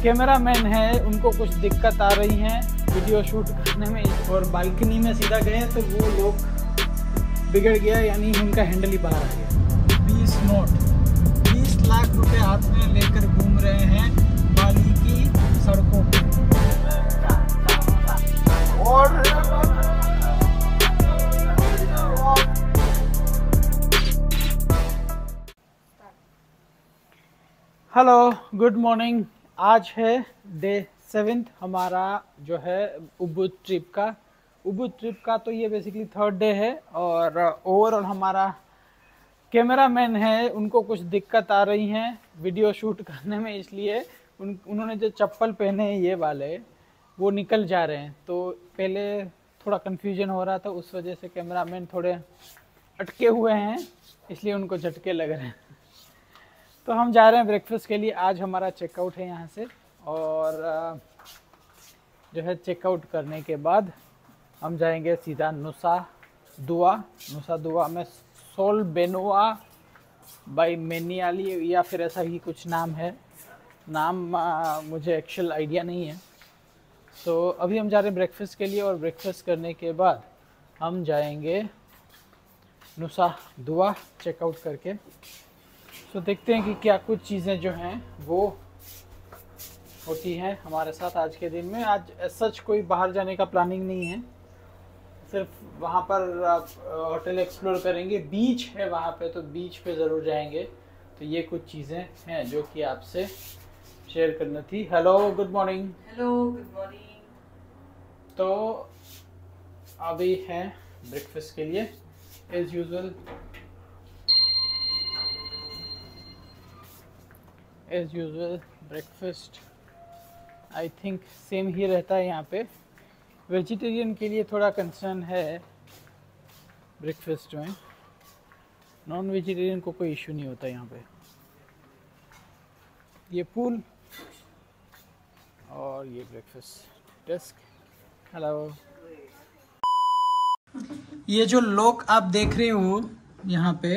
Cameraman है उनको कुछ दिक्कत आ रही है वीडियो शूट करने में, और बालकनी में सीधा गए तो वो लोग बिगड़ गया, यानी उनका हैंडल ही बाहर आ गया। 20 नोट 20 लाख रुपए हाथ में लेकर घूम रहे हैं बाली की सड़कों पे। Hello, good morning. आज है डे 7 हमारा जो है उबुद ट्रिप का। तो ये बेसिकली 3rd डे है, और ओवरऑल हमारा कैमरामैन है उनको कुछ दिक्कत आ रही हैं वीडियो शूट करने में, इसलिए उन्होंने जो चप्पल पहने हैं ये वाले वो निकल जा रहे हैं। तो पहले थोड़ा कन्फ्यूजन हो रहा था, उस वजह से कैमरामैन थोड़े अटके हुए हैं, इसलिए उनको झटके लग रहे हैं। तो हम जा रहे हैं ब्रेकफास्ट के लिए। आज हमारा चेकआउट है यहाँ से, और जो है चेकआउट करने के बाद हम जाएंगे सीधा नुसा दुआ में सोल बेनोआ बाई मेनियाली, या फिर ऐसा ही कुछ नाम है। मुझे एक्चुअल आइडिया नहीं है। तो अभी हम जा रहे हैं ब्रेकफास्ट के लिए, और ब्रेकफास्ट करने के बाद हम जाएंगे नुसा दुआ चेकआउट करके। तो देखते हैं कि क्या कुछ चीज़ें जो हैं वो होती हैं हमारे साथ आज के दिन में। आज सच कोई बाहर जाने का प्लानिंग नहीं है, सिर्फ वहाँ पर होटल एक्सप्लोर करेंगे। बीच है वहाँ पे, तो बीच पे ज़रूर जाएंगे। तो ये कुछ चीज़ें हैं जो कि आपसे शेयर करनी थी। Hello, good morning. Hello, good morning. तो अभी है ब्रेकफास्ट के लिए as usual breakfast I think same ही रहता है यहाँ पे। वेजिटेरियन के लिए थोड़ा कंसर्न है ब्रेकफास्ट में, नॉन वेजिटेरियन को कोई इशू नहीं होता यहाँ पे। ये पूल और ये ब्रेकफास्ट डेस्क। हेलो, ये जो लॉक आप देख रहे हो यहाँ पे,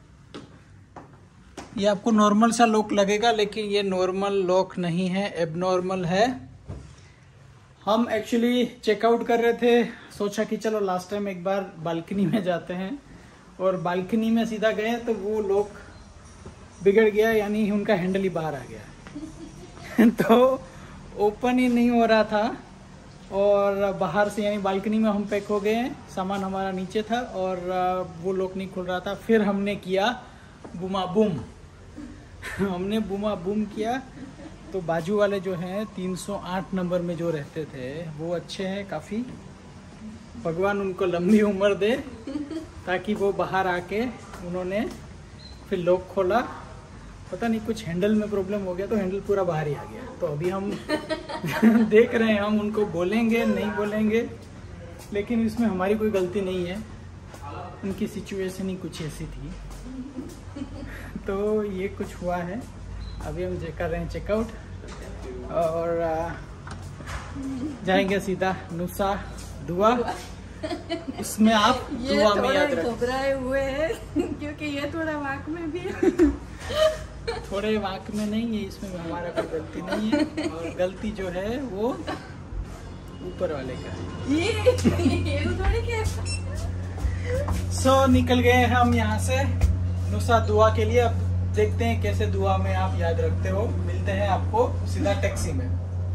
ये आपको नॉर्मल सा लॉक लगेगा, लेकिन ये नॉर्मल लॉक नहीं है, एबनॉर्मल है। हम एक्चुअली चेकआउट कर रहे थे, सोचा कि चलो लास्ट टाइम एक बार बालकनी में जाते हैं, और बालकनी में सीधा गए तो वो लॉक बिगड़ गया, यानी उनका हैंडल ही बाहर आ गया। तो ओपन ही नहीं हो रहा था, और बाहर से यानी बालकनी में हम पैक हो गए हैं, सामान हमारा नीचे था और वो लॉक नहीं खुल रहा था। फिर हमने किया बूमा बूम हमने बूमा बूम किया। तो बाजू वाले जो हैं 308 नंबर में जो रहते थे वो अच्छे हैं काफ़ी, भगवान उनको लंबी उम्र दे, ताकि वो बाहर आके उन्होंने फिर लॉक खोला। पता नहीं कुछ हैंडल में प्रॉब्लम हो गया, तो हैंडल पूरा बाहर ही आ गया। तो अभी हम देख रहे हैं, हम उनको बोलेंगे नहीं बोलेंगे, लेकिन इसमें हमारी कोई गलती नहीं है, उनकी सिचुएशन ही कुछ ऐसी थी। तो ये कुछ हुआ है। अभी हम कर रहे हैं चेकआउट, और जाएंगे सीधा नुसा दुआ। इसमें आप दुआ में याद रखें। घबराए हुए हैं क्योंकि ये थोड़ा वाक में भी है। थोड़े वाक में नहीं है, इसमें हमारा कोई गलती नहीं है, और गलती जो है वो ऊपर वाले का है। ये थोड़ी क्या। सो निकल गए हम यहाँ से नुसा दुआ के लिए। अब देखते हैं कैसे दुआ में आप याद रखते हो। मिलते हैं आपको सीधा टैक्सी में।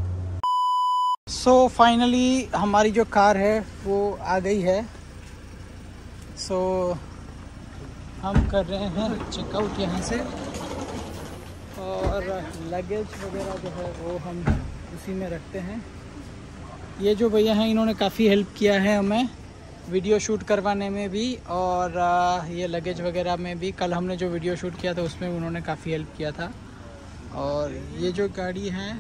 सो फाइनली हमारी जो कार है वो आ गई है। सो हम कर रहे हैं चेकआउट यहाँ से, और लगेज वगैरह जो है वो हम उसी में रखते हैं। ये जो भैया हैं इन्होंने काफ़ी हेल्प किया है हमें वीडियो शूट करवाने में भी, और ये लगेज वगैरह में भी। कल हमने जो वीडियो शूट किया था उसमें उन्होंने काफ़ी हेल्प किया था। और ये जो गाड़ी है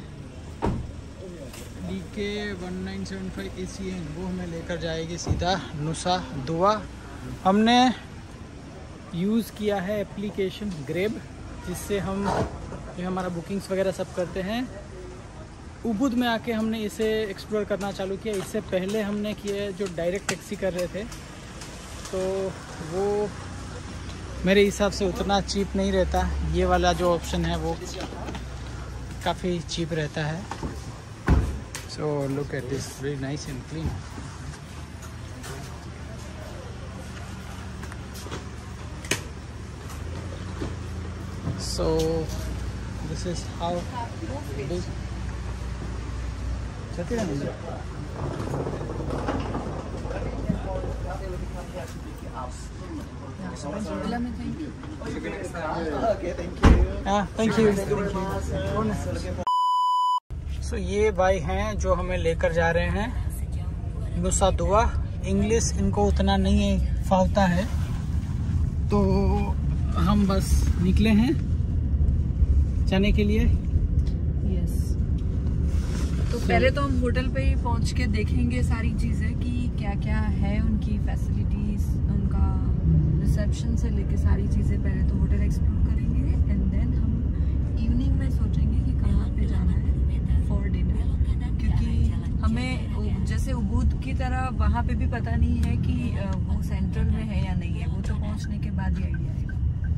DK 1975 ACN, वो हमें लेकर जाएगी सीधा नुसा दुआ। हमने यूज़ किया है एप्लीकेशन ग्रेब, जिससे हम जो हमारा बुकिंग्स वगैरह सब करते हैं। उबुद में आके हमने इसे एक्सप्लोर करना चालू किया। इससे पहले हमने किए जो डायरेक्ट टैक्सी कर रहे थे, तो वो मेरे हिसाब से उतना चीप नहीं रहता। ये वाला जो ऑप्शन है वो काफ़ी चीप रहता है। So look at this, very nice and clean. So this is how big thank you. So ये भाई हैं जो हमें लेकर जा रहे हैं नुसा दुआ। इंग्लिश इनको उतना नहीं फालता है, तो हम बस निकले हैं जाने के लिए। यस, तो पहले तो हम होटल पे ही पहुंच के देखेंगे सारी चीज़ें कि क्या क्या है, उनकी फैसिलिटीज, उनका रिसेप्शन से लेके सारी चीज़ें। पहले तो होटल एक्सप्लोर करेंगे एंड देन हम इवनिंग में सोचेंगे कि कहाँ पे जाना है फॉर डिनर, क्योंकि हमें जैसे उबूद की तरह वहाँ पे भी पता नहीं है कि वो सेंट्रल में है या नहीं है। वो तो पहुँचने के बाद ही आइडिया आएगा।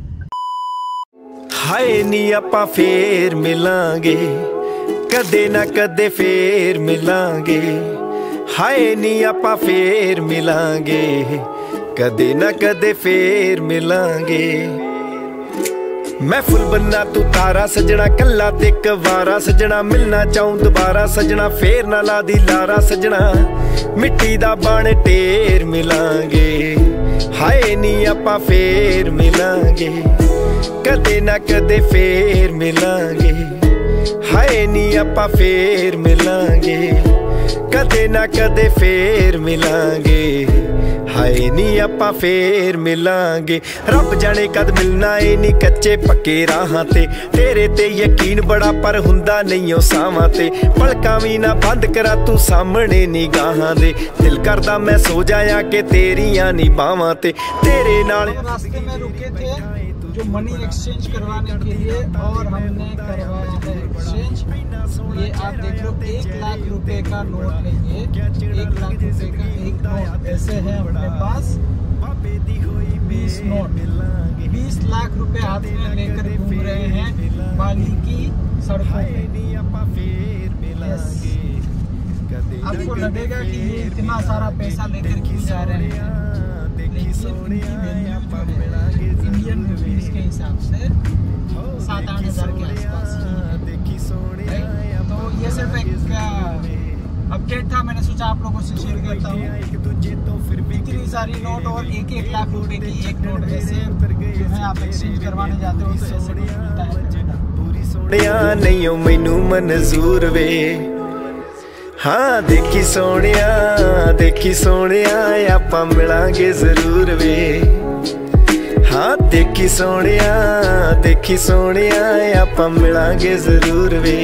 हाय नी आपां फेर मिलांगे, कदे ना कदे फेर मिलांगे। हाय नी आपां फेर मिलांगे, कदे ना कदे फेर मिलांगे। मैं फुल बन्ना तू तारा सजना, कल्ला ते कवारा सजना। मिलना चाहूं दोबारा सजना, फेर ना ला दी लारा सजना। मिट्टी दा बण ढेर मिलांगे, हाय नी आपां फेर मिलांगे, कदे ना कदे फेर मिलांगे। हाय नी आपां फेर मिलांगे, कदे ना कदे फेर मिलांगे। हाय नी आपां फेर मिलांगे। रब जाने कद मिलना ए नी कच्चे पक्के राहां ते। तेरे ते यकीन बड़ा पर हुंदा नहीं ओ सावां ते। पलकां भी ना बंद करा तू सामने निगाहां दे। दिल करदा मैं सो जाया कि तेरियां नी बावां ते। तेरे नाल रास्ते में रुके थे जो मनी एक्सचेंज करवाने के लिए, और हमने करवाया है एक्सचेंज। ये आप देख लो, 1 लाख रुपए का नोट है ये। 1 लाख रुपए का एक नोट ऐसे है अपने पास। 20 नोट, 20 लाख रुपए हाथ में लेकर घूम रहे हैं बाली की सड़कों पे। आपको लगेगा कि ये इतना सारा पैसा लेकर क्यों जा रहे हैं, लेकिन उनकी वैल्यू जो है इंडियन रुपीज के हिसाब से 7-8 हज़ार के आसपास ही है। तो ये सिर्फ एक अपडेट था, मैंने सोचा आप लोगों से शेयर करता हूँ। इतनी सारी नोट और 1-1 लाख रुपए की एक नोट ऐसे जो है आप एक्सचेंज करवाने जाते हो तो ऐसे मिलता है। नहीं ओ मैनू मंजूर वे, हाँ देखी सोनिया आपां मिलांगे जरूर वे। हाँ देखी सोनिया आपां मिलांगे जरूर वे।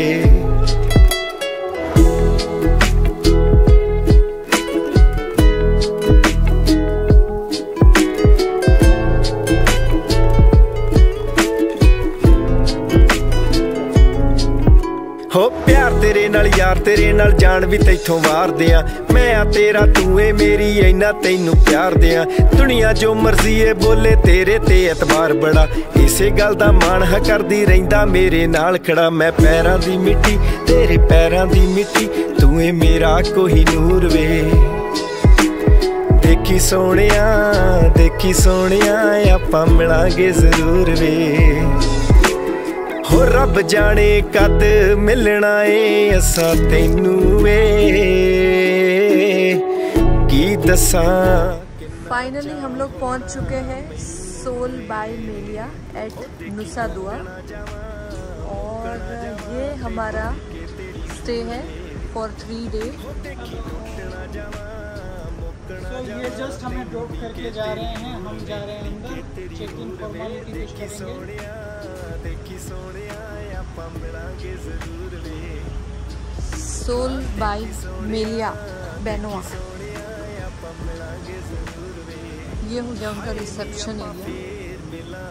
हो प्यार तेरे नाल यार तेरे नाल जान भी तैथों वार दियां। मैं आ तेरा तू ए मेरी इन्ना तैनू प्यार दियां। दुनिया जो मर्जी ए बोले तेरे ते एतबार बड़ा। इसे गल दा मान हा करदी रहिंदा मेरे नाल खड़ा। मैं पैरां दी मिट्टी तेरे पैरां दी मिट्टी, तू ए मेरा कोहिनूर वे। देखी सोनिया आपां मिलांगे जरूर वे। हो रब जाने कद मिलना ए असां तैनू वे, की दसां। फाइनली हम लोग पहुंच चुके हैं Sol by Melia at Nusa Dua, और ये हमारा स्टे है फॉर 3 days। तो ये जस्ट हमें ड्रॉप करके जा रहे हैं, हम जा रहे हैं अंदर, चेक इन फॉर्मेलिटी कुछ करेंगे। सोल बाय मेलिया बेनोआ, ये हो गया उनका रिसेप्शन एरिया।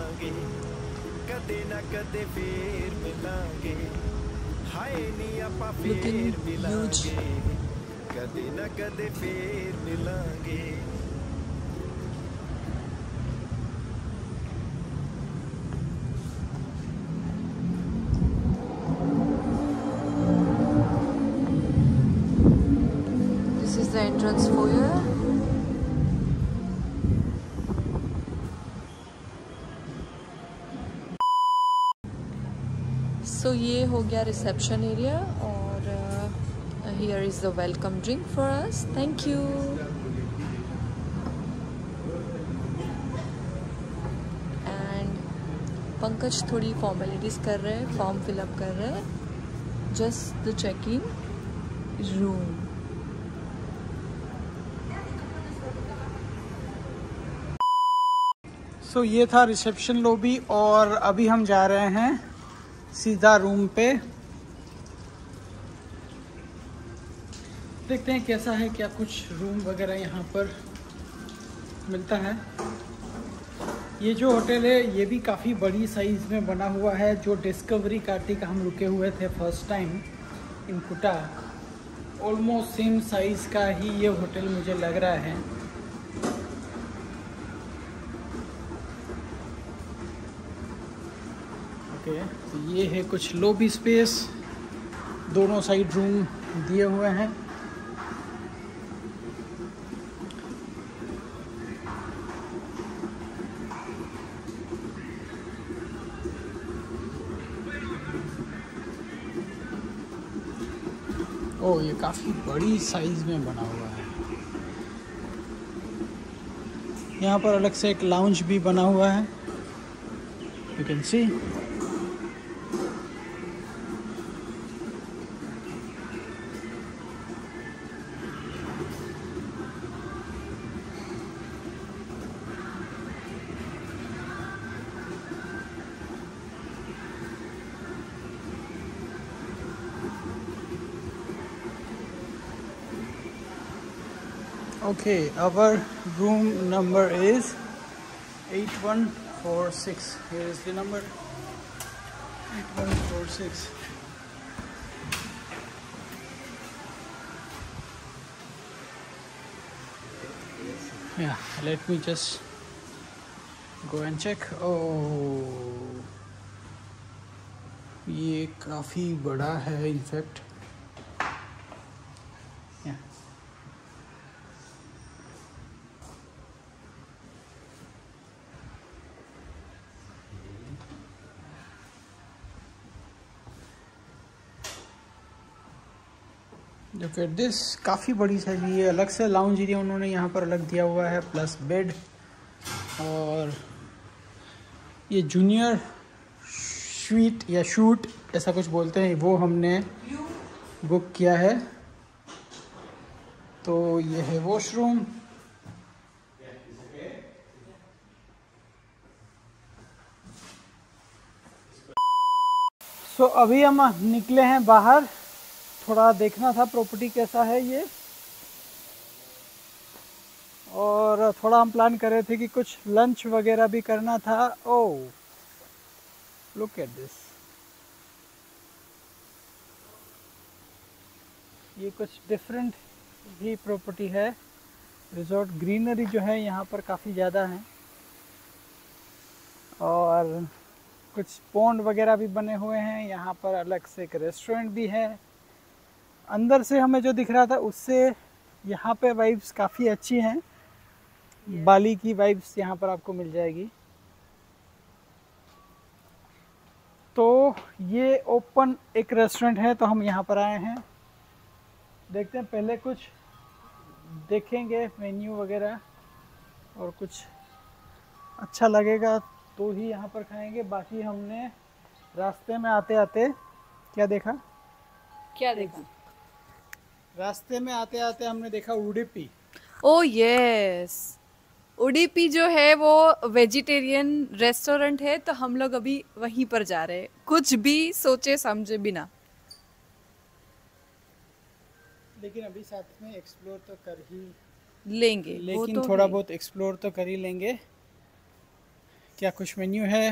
Looking huge. कदे ना कदे फेर मिलांगे। the entrance foyer. So ये हो गया रिसेप्शन एरिया और here is the welcome drink for us. Thank you. And Pankaj थोड़ी फॉर्मेलिटीज कर रहे हैं, फॉर्म फिलअप कर रहे हैं. Just the check-in room. सो ये था रिसेप्शन लॉबी और अभी हम जा रहे हैं सीधा रूम पे. देखते हैं कैसा है, क्या कुछ रूम वगैरह यहाँ पर मिलता है. ये जो होटल है ये भी काफ़ी बड़ी साइज़ में बना हुआ है. जो डिस्कवरी कार्टिका हम रुके हुए थे फर्स्ट टाइम इन कुटा, ऑलमोस्ट सेम साइज़ का ही ये होटल मुझे लग रहा है. ओके, तो ये है कुछ लॉबी स्पेस. दोनों साइड रूम दिए हुए हैं. ओ, ये काफ़ी बड़ी साइज़ में बना हुआ है. यहाँ पर अलग से एक लाउंज भी बना हुआ है, you can see. Okay, our room number is 8146. Here is the number 8146. Yeah, let me just go and check. Oh, ये काफ़ी बड़ा है इनफैक्ट. Look at this, काफ़ी बड़ी साइज. ये अलग से लाउंज एरिया उन्होंने यहाँ पर अलग दिया हुआ है, प्लस बेड. और ये जूनियर स्वीट या शूट ऐसा कुछ बोलते हैं, वो हमने बुक किया है. तो ये है वॉशरूम. सो अभी हम निकले हैं बाहर. थोड़ा देखना था प्रॉपर्टी कैसा है ये, और थोड़ा हम प्लान कर रहे थे कि कुछ लंच वगैरह भी करना था. Oh, look at this. ये कुछ डिफरेंट ही प्रॉपर्टी है. रिजॉर्ट ग्रीनरी जो है यहाँ पर काफ़ी ज़्यादा है, और कुछ पॉन्ड वगैरह भी बने हुए हैं. यहाँ पर अलग से एक रेस्टोरेंट भी है. अंदर से हमें जो दिख रहा था उससे यहाँ पे वाइब्स काफ़ी अच्छी हैं. बाली की वाइब्स यहाँ पर आपको मिल जाएगी. तो ये ओपन एक रेस्टोरेंट है, तो हम यहाँ पर आए हैं. देखते हैं, पहले कुछ देखेंगे मेन्यू वगैरह, और कुछ अच्छा लगेगा तो ही यहाँ पर खाएंगे. बाकी हमने रास्ते में आते आते क्या देखा रास्ते में आते आते हमने देखा उडुपी. ओह यस, उडुपी जो है वो वेजिटेरियन रेस्टोरेंट है, तो हम लोग अभी वहीं पर जा रहे हैं, कुछ भी सोचे समझे बिना. लेकिन अभी साथ में एक्सप्लोर तो कर ही लेंगे, लेकिन वो तो थोड़ा है. बहुत एक्सप्लोर तो कर ही लेंगे. क्या कुछ मेन्यू है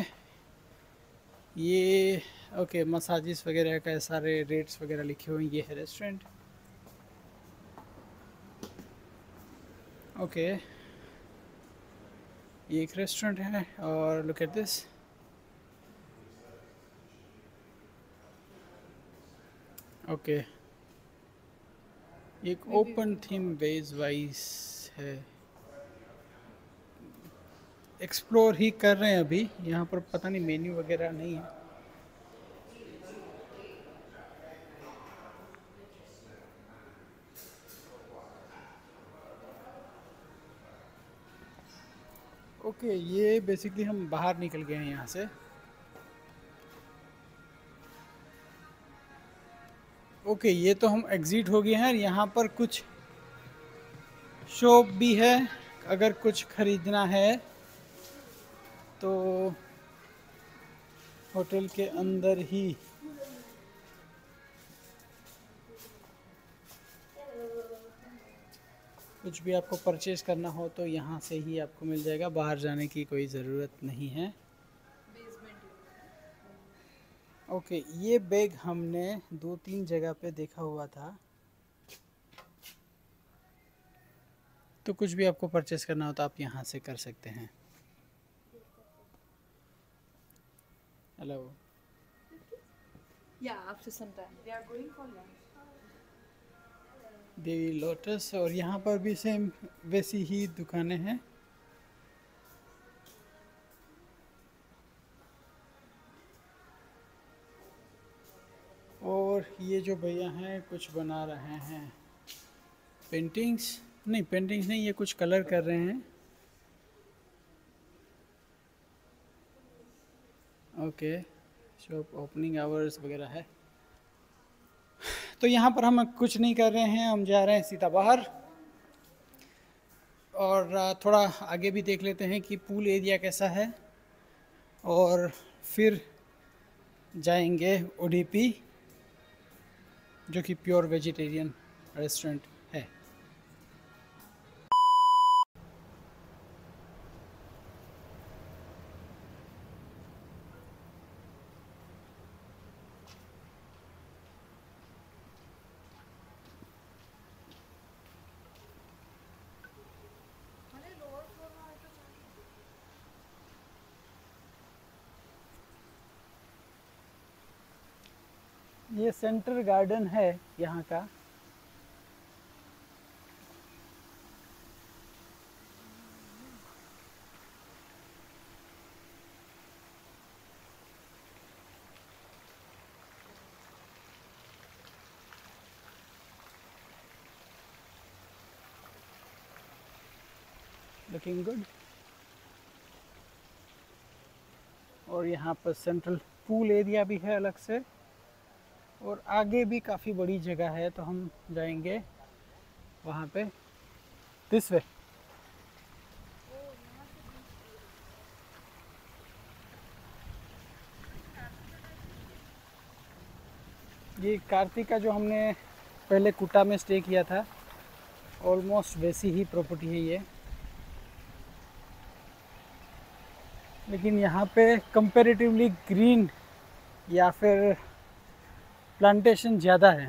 ये. ओके, मसाजेस वगैरह का सारे रेट्स वगैरह लिखे हुए हैं. ये है रेस्टोरेंट. ओके, ये एक रेस्टोरेंट है. और लुक एट दिस. ओके, एक ओपन थीम बेस वाइज है। एक्सप्लोर ही कर रहे हैं अभी, यहाँ पर पता नहीं मेन्यू वगैरह नहीं है। ओके, ये बेसिकली हम बाहर निकल गए हैं यहाँ से। ओके, ये तो हम एग्जिट हो गए हैं। यहाँ पर कुछ शॉप भी है, अगर कुछ खरीदना है तो होटल के अंदर ही। कुछ भी आपको परचेज करना हो तो यहाँ से ही आपको मिल जाएगा, बाहर जाने की कोई ज़रूरत नहीं है। ओके, ये बैग हमने 2-3 जगह पे देखा हुआ था, तो कुछ भी आपको परचेस करना हो तो आप यहाँ से कर सकते हैं। Hello. Yeah, after some time. They are going for lunch. Dewi Lotus, और यहाँ पर भी सेम वैसी ही दुकानें हैं। और ये जो भैया हैं कुछ बना रहे हैं, पेंटिंग्स नहीं, ये कुछ कलर कर रहे हैं। ओके, शॉप ओपनिंग आवर्स वगैरह है। तो यहाँ पर हम कुछ नहीं कर रहे हैं, हम जा रहे हैं सीधा बाहर। और थोड़ा आगे भी देख लेते हैं कि पूल एरिया कैसा है, और फिर जाएंगे उडुपी, जो कि प्योर वेजिटेरियन रेस्टोरेंट है। ये सेंटर गार्डन है यहाँ का। Looking good. और यहाँ पर सेंट्रल पूल एरिया भी है अलग से, और आगे भी काफ़ी बड़ी जगह है, तो हम जाएंगे वहाँ पे। This way. ये कार्तिका जो हमने पहले कुटा में स्टे किया था, ऑलमोस्ट वैसी ही प्रॉपर्टी है ये, लेकिन यहाँ पे कंपैरेटिवली ग्रीन या फिर प्लांटेशन ज़्यादा है।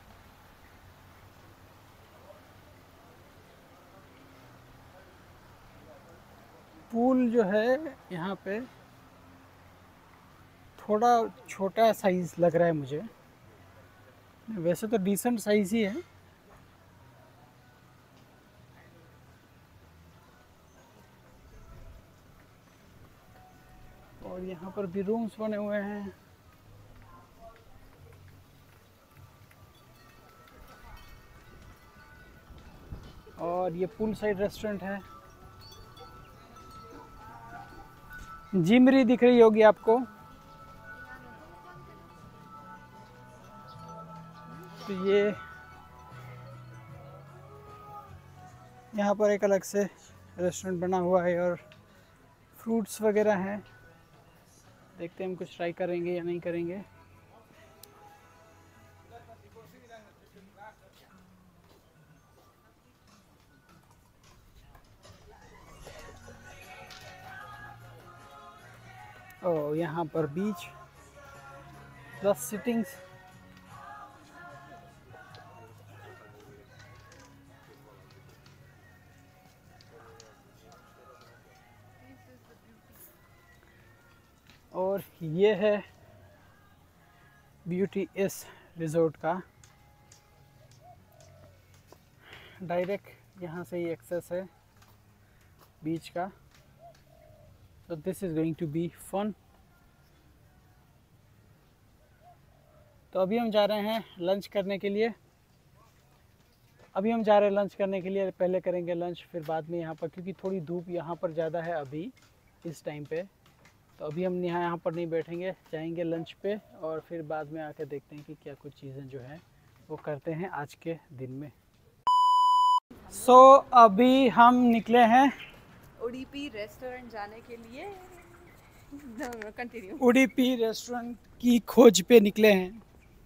पूल जो है यहाँ पे थोड़ा छोटा साइज़ लग रहा है मुझे, वैसे तो डिसेंट साइज़ ही है। और यहाँ पर भी रूम्स बने हुए हैं। और ये पूल साइड रेस्टोरेंट है। जिमरी दिख रही होगी आपको, तो ये यहाँ पर एक अलग से रेस्टोरेंट बना हुआ है, और फ्रूट्स वगैरह हैं। देखते हैं हम कुछ ट्राई करेंगे या नहीं करेंगे। ओ, यहाँ पर बीच प्लस सिटिंग्स। और ये है ब्यूटी इस रिजॉर्ट का डायरेक्ट यहाँ से ही एक्सेस है बीच का। तो this is going to be fun. तो अभी हम जा रहे हैं लंच करने के लिए। पहले करेंगे लंच, फिर बाद में यहाँ पर, क्योंकि थोड़ी धूप यहाँ पर ज़्यादा है अभी इस टाइम पे। तो अभी हम यहाँ पर नहीं बैठेंगे, जाएंगे लंच पे और फिर बाद में आके देखते हैं कि क्या कुछ चीज़ें जो है वो करते हैं आज के दिन में। सो अभी हम निकले हैं उडुपी रेस्टोरेंट जाने के लिए। कंटिन्यू। उडुपी रेस्टोरेंट की खोज पे निकले हैं।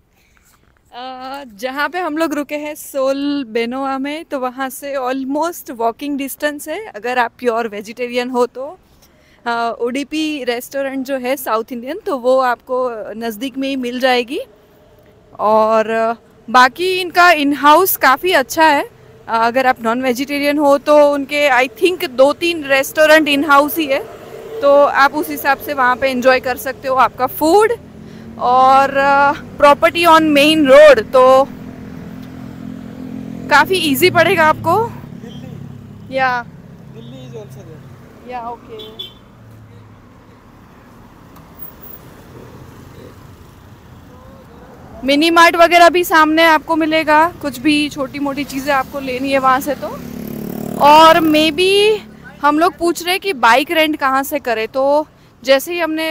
जहाँ पे हम लोग रुके हैं सोल बेनोआ में, तो वहाँ से ऑलमोस्ट वॉकिंग डिस्टेंस है। अगर आप प्योर वेजिटेरियन हो तो उडुपी रेस्टोरेंट जो है साउथ इंडियन, तो वो आपको नज़दीक में ही मिल जाएगी। और बाकी इनका इन हाउस काफ़ी अच्छा है। अगर आप नॉन वेजिटेरियन हो तो उनके I think 2-3 restaurant in house ही है, तो आप उस हिसाब से वहाँ पे एंजॉय कर सकते हो आपका फूड। और प्रॉपर्टी ऑन मेन रोड, तो काफ़ी इजी पड़ेगा आपको। दिल्ली या इज आल्सो देयर। या ओके। मिनी मार्ट वगैरह भी सामने आपको मिलेगा, कुछ भी छोटी मोटी चीज़ें आपको लेनी है वहाँ से तो। और मे बी हम लोग पूछ रहे हैं कि बाइक रेंट कहाँ से करें, तो जैसे ही हमने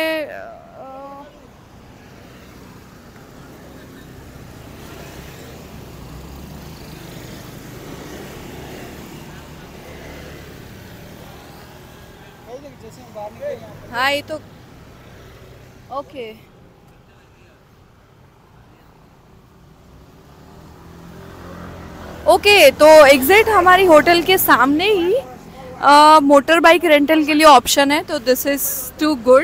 हाँ ये तो ओके। ओके तो एग्जैक्ट हमारी होटल के सामने ही मोटर बाइक रेंटल के लिए ऑप्शन है, तो this is too good.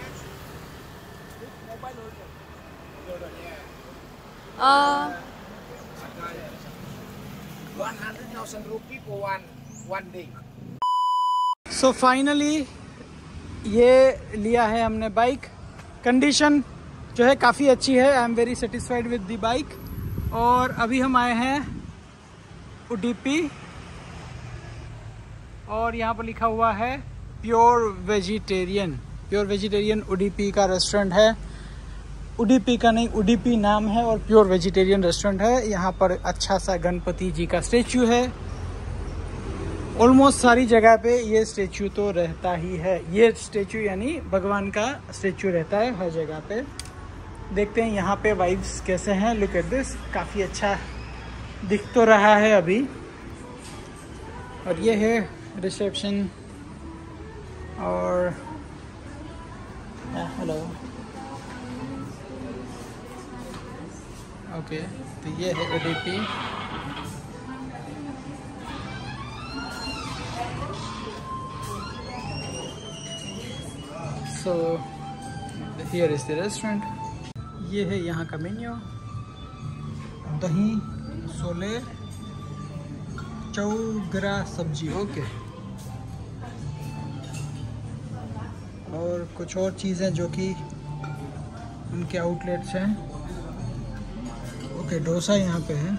So finally ये लिया है हमने बाइक। कंडीशन जो है काफ़ी अच्छी है। I am very satisfied with the bike. और अभी हम आए हैं उडुपी और यहाँ पर लिखा हुआ है प्योर वेजिटेरियन उडुपी का रेस्टोरेंट है। उडुपी का नहीं, उडुपी नाम है और प्योर वेजिटेरियन रेस्टोरेंट है। यहाँ पर अच्छा सा गणपति जी का स्टेचू है। ऑलमोस्ट सारी जगह पे ये स्टेचू तो रहता ही है। ये स्टेचू यानी भगवान का स्टेचू रहता है हर जगह पे। देखते हैं यहाँ पे वाइब्स कैसे हैं। लुक एट दिस, काफ़ी अच्छा दिख तो रहा है अभी। और ये है रिसेप्शन। और हेलो ओके, तो ये है Udupi. So here is the restaurant. ये है यहाँ का मेन्यू। दही, छोले, चौगरा सब्जी, ओके। और कुछ और चीज़ें जो कि उनके आउटलेट्स हैं। ओके, डोसा यहाँ पे है।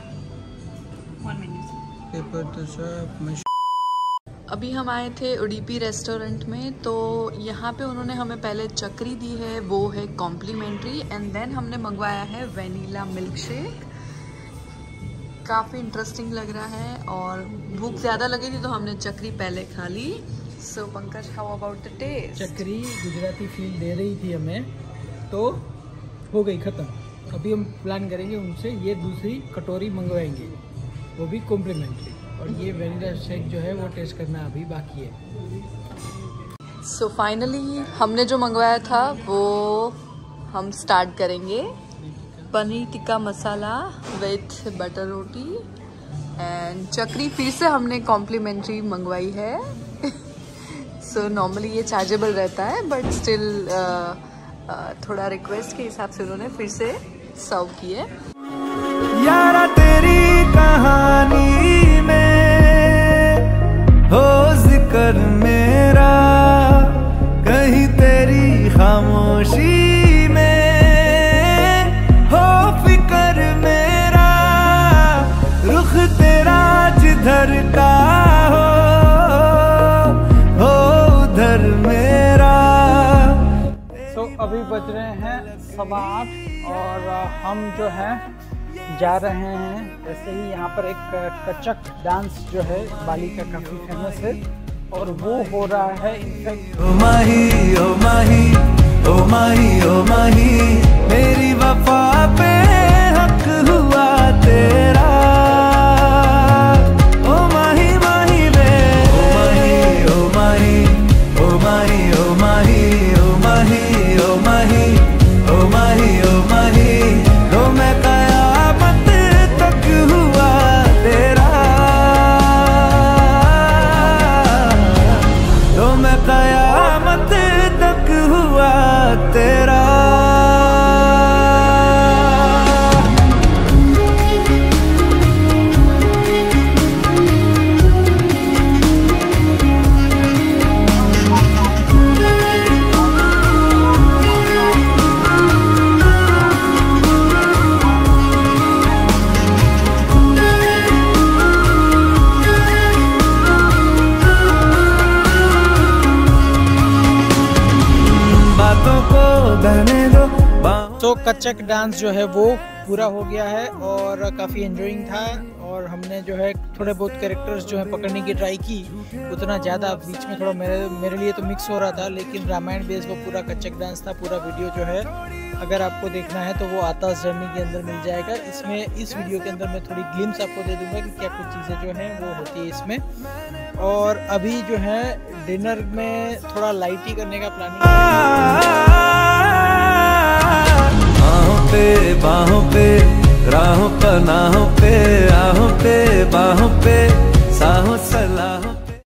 पेपर डोसा। अभी हम आए थे उडुपी रेस्टोरेंट में, तो यहाँ पे उन्होंने हमें पहले चक्री दी है, वो है कॉम्प्लीमेंट्री। एंड देन हमने मंगवाया है वेनिला मिल्क शेक। काफ़ी इंटरेस्टिंग लग रहा है और भूख ज़्यादा लगी थी तो हमने चक्री पहले खा ली। So Pankaj, how about the taste? Chakri Gujarati feel दे रही थी हमें, तो हो गई ख़त्म। अभी हम प्लान करेंगे उनसे ये दूसरी कटोरी मंगवाएंगे, वो भी कॉम्प्लीमेंट्री। और ये वेनिला शेक जो है वो टेस्ट करना अभी बाकी है। सो फाइनली हमने जो मंगवाया था वो हम स्टार्ट करेंगे। Paneer tikka masala with butter roti and chakri फिर से हमने कॉम्प्लीमेंट्री मंगवाई है। सो नॉर्मली ये चार्जेबल रहता है, बट स्टिल थोड़ा रिक्वेस्ट के हिसाब से उन्होंने फिर से सर्व किए। यारा तेरी कहानी में हो जिक्र मेरा, कहीं तेरी खामोशी में हो फिक्र मेरा, रुख तेरा जिधर बज रहे हैं 8:15 और हम जो है जा रहे हैं। वैसे ही यहाँ पर एक कचक डांस जो है बाली का काफ़ी फेमस है और वो हो रहा है इनफैक्ट। ओ माही ओ माही ओ माही ओ माही मेरी वफा पे हक हुआ तेरा। ओ माही माही वे ओ माही ओ माही ओ माही ओ माही ओ माही ओ माही ओ माही ओ माही तो मैं कयामत तक हुआ तेरा। तो मैं कयामत तक हुआ तेरा। तो कचक डांस जो है वो पूरा हो गया है और काफ़ी एंजॉइंग था और हमने जो है थोड़े बहुत कैरेक्टर्स जो है पकड़ने की ट्राई की। उतना ज़्यादा बीच में थोड़ा मेरे लिए तो मिक्स हो रहा था, लेकिन रामायण बेस वो पूरा कचक डांस था। पूरा वीडियो जो है अगर आपको देखना है तो वो आताश जर्नी के अंदर मिल जाएगा। इस वीडियो के अंदर मैं थोड़ी ग्लिम्स आपको दे दूंगा कि क्या कुछ चीज़ें जो हैं वो होती है इसमें। और अभी जो है डिनर में थोड़ा लाइट ही करने का प्लानिंग। बाहों पे राहों पनाहों पे आहों पे बाहों पे साहों सलाहों